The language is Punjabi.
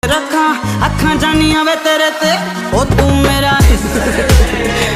रखा अखां जानिया वे तेरे ते ओ तू मेरा